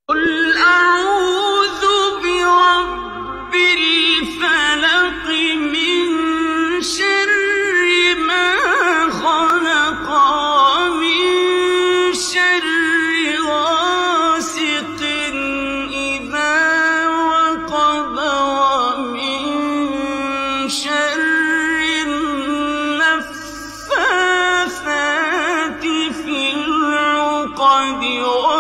قل أعوذ برب الفلق من شر ما خلق ومن شر غاسق إذا وقب ومن شر النفاثات في العقد